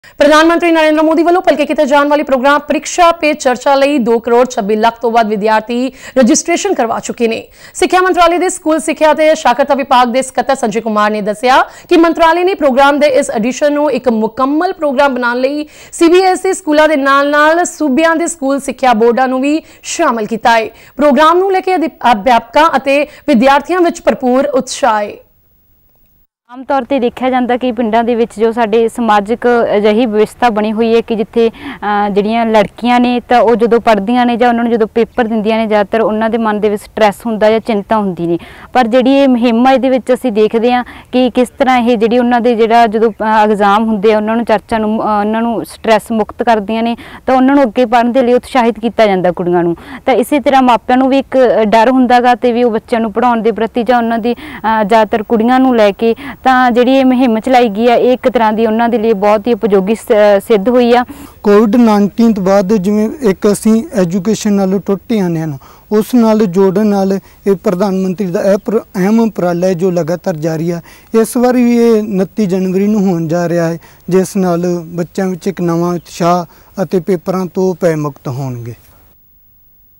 प्रधानमंत्री नरेंद्र मोदी वालों भलके किए जाने वाले प्रोग्राम परीक्षा पे चर्चा लई 2 करोड़ 26 लाख तो वध विद्यार्थी रजिस्ट्रेशन करवा चुके ने। सिक्ख्या मंत्रालय के स्कूल सिक्ख्या ते साक्षरता विभाग के सकत्तर संजय कुमार ने दस्सिया कि मंत्रालय ने प्रोग्राम के इस एडिशन को एक मुकम्मल प्रोग्राम बनाने लई CBSE स्कूलों के नाल सूबियां के स्कूल सिक्ख्या बोर्डां नूं भी शामिल किया है। प्रोग्राम नूं लेके अध्यापकों और विद्यार्थियों में भरपूर उत्साह है। आम तौर पर देखा जाता कि पिंडों के जो साडे समाजिक अजिही व्यवस्था बनी हुई है कि जिथे जिहड़ियां लड़कियां ने तो वो जो पढ़दियां ने जां उन्हां नूं जो पेपर दिंदियां ने ज़्यादातर उन्हां दे मन दे विच स्ट्रैस हुंदा या चिंता हुंदी ने। पर जिहड़ी ये मुहिम है इहदे विच असीं देखदे हां कि किस तरह ये जिहड़ी उन्हां दे जिहड़ा जदों एग्जाम हुंदे उन्हां नूं चर्चा नूं उन्हां नूं स्ट्रैस मुक्त करदियां ने तो उन्हां नूं अगे पढ़न दे लई उत्साहित किया जाता कुड़ियां नूं। तो इसे तरह मापिआं नूं भी एक डर हुंदा गा ते भी वो बच्चों नूं पढ़ाउण दे प्रति जां उन्हां दी ज़्यादातर कुड़ियां नूं लैके जी मुहिम चलाई गई है एक तरह की उन्होंने लिए बहुत ही उपयोगी सिद्ध हुई है। कोविड-19 तो बाद जिवें एक असीं एजुकेशन नालों टुट आने हैं उस नाल जोड़न नाल ये प्रधानमंत्री का अहम उपराला है जो लगातार जारी है। इस बार भी ये 29 जनवरी नूं होण जा रहा है जिस नाल बच्चों विच एक नवां उत्साह अते पेपरां तो भय मुक्त होणगे।